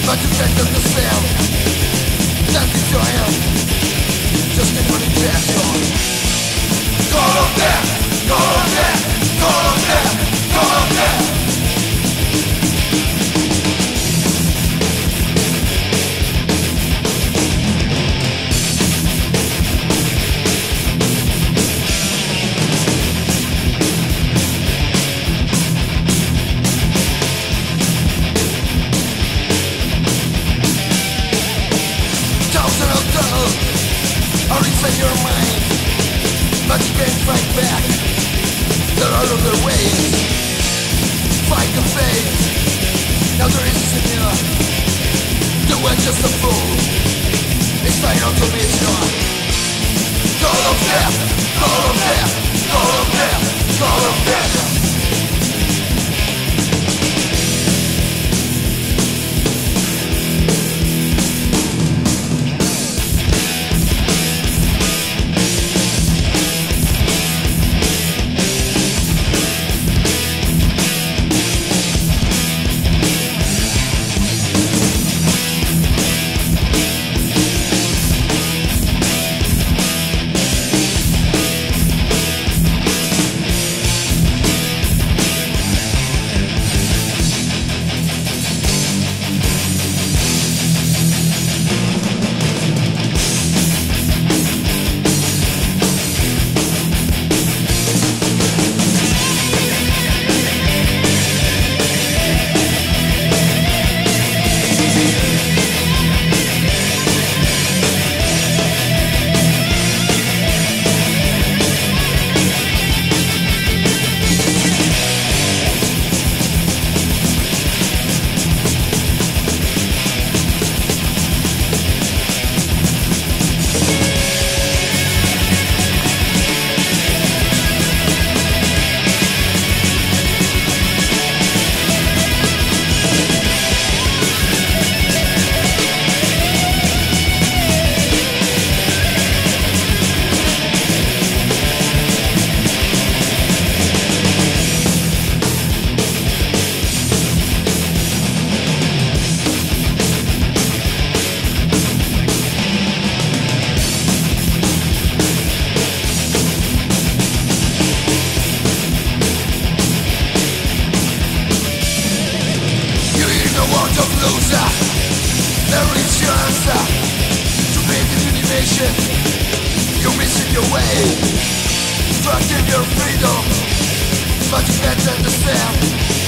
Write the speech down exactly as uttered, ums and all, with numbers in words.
but you can't understand. That is your hand, just a money gesture. Call of death, call of death, call of death, call of death. Or inside your mind, but you can't fight back. There are other ways. Fight the fate. Now there is in you. You were just a fool. It's final to meet you. Call of death, call of death, call of death, call of death. You're missing your way, trapped in your freedom, but you can't understand.